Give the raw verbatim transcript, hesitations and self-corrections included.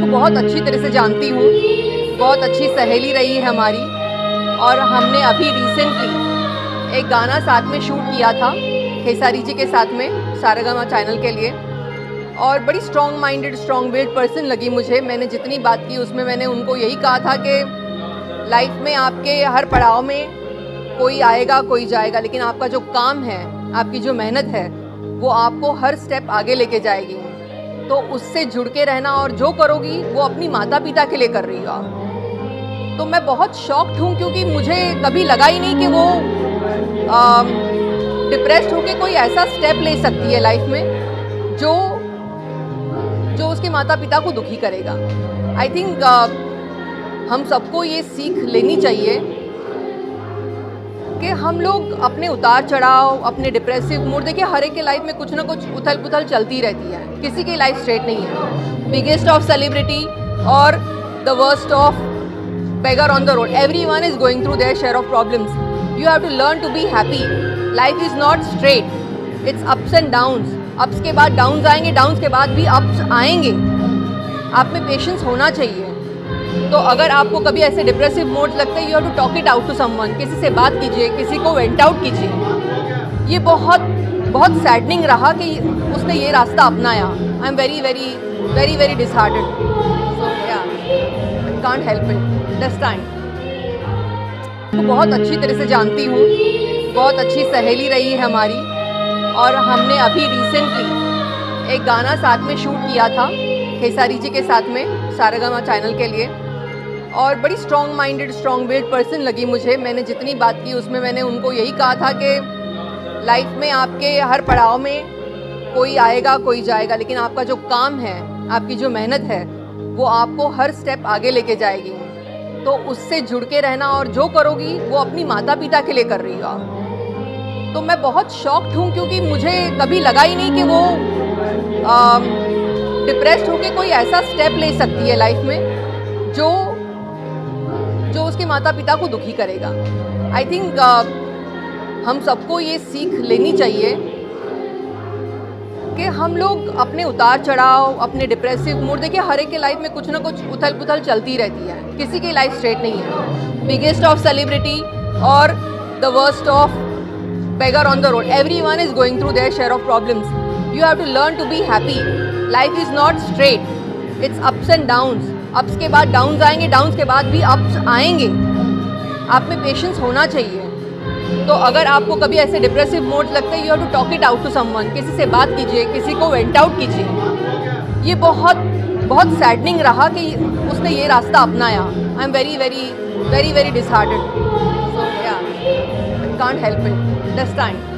को बहुत अच्छी तरह से जानती हूँ, बहुत अच्छी सहेली रही है हमारी। और हमने अभी रिसेंटली एक गाना साथ में शूट किया था खेसारी जी के साथ में सारेगामा चैनल के लिए। और बड़ी strong minded strong willed person लगी मुझे। मैंने जितनी बात की उसमें मैंने उनको यही कहा था कि लाइफ में आपके हर पड़ाव में कोई आएगा कोई जाएगा, लेकिन आपका जो काम है, आपकी जो मेहनत है, वो आपको हर स्टेप आगे लेके जाएगी। तो उससे जुड़ के रहना, और जो करोगी वो अपनी माता पिता के लिए कर रही हो। तो मैं बहुत शॉक्ड हूँ क्योंकि मुझे कभी लगा ही नहीं कि वो डिप्रेस्ड होकर कोई ऐसा स्टेप ले सकती है लाइफ में जो जो उसके माता पिता को दुखी करेगा। आई थिंक uh, हम सबको ये सीख लेनी चाहिए कि हम लोग अपने उतार चढ़ाव, अपने डिप्रेसिव मूड, देखिए हर एक के लाइफ में कुछ ना कुछ उथल पुथल चलती रहती है, किसी की लाइफ स्ट्रेट नहीं है। बिगेस्ट ऑफ सेलिब्रिटी और the worst of beggar on the road, everyone is going through their share of problems. You have to learn to be happy. Life is not straight, it's ups and downs. Ups के बाद downs आएंगे, downs के बाद भी ups आएंगे। आप में patience होना चाहिए। तो अगर आपको कभी ऐसे डिप्रेसिव मोड्स लगते हैं, you have to talk it out to someone, किसी से बात कीजिए, किसी को वेंट आउट कीजिए। ये बहुत बहुत सैडनिंग रहा कि उसने ये रास्ता अपनाया। I am very very very very disheartened. So ya can't help it this time. तो बहुत अच्छी तरह से जानती हूँ, बहुत अच्छी सहेली रही है हमारी। और हमने अभी रिसेंटली एक गाना साथ में शूट किया था खेसारी जी के साथ में सारेगामा चैनल के लिए। और बड़ी strong minded strong willed person लगी मुझे। मैंने जितनी बात की उसमें मैंने उनको यही कहा था कि लाइफ में आपके हर पड़ाव में कोई आएगा कोई जाएगा, लेकिन आपका जो काम है, आपकी जो मेहनत है, वो आपको हर स्टेप आगे लेके जाएगी। तो उससे जुड़ के रहना, और जो करोगी वो अपनी माता पिता के लिए कर रही हो। तो मैं बहुत शॉक्ड हूँ क्योंकि मुझे कभी लगा ही नहीं कि वो डिप्रेस्ड होकर कोई ऐसा स्टेप ले सकती है लाइफ में जो जो उसके माता पिता को दुखी करेगा। आई थिंक uh, हम सबको ये सीख लेनी चाहिए कि हम लोग अपने उतार चढ़ाव, अपने डिप्रेसिव मूड, देखिए हर एक के लाइफ में कुछ ना कुछ उथल पुथल चलती रहती है, किसी की लाइफ स्ट्रेट नहीं है। बिगेस्ट ऑफ सेलिब्रिटी और the worst of beggar on the road, everyone is going through their share of problems. You have to learn to be happy. Life is not straight, it's ups and downs. Ups के बाद downs आएंगे, downs के बाद भी ups आएंगे। आप में patience होना चाहिए। तो अगर आपको कभी ऐसे डिप्रेसिव मोड्स लगते हैं, you have to talk it out to someone, किसी से बात कीजिए, किसी को वेंट आउट कीजिए। ये बहुत बहुत सैडनिंग रहा कि उसने ये रास्ता अपनाया। I am very very very very disheartened. So ya can't help it this time.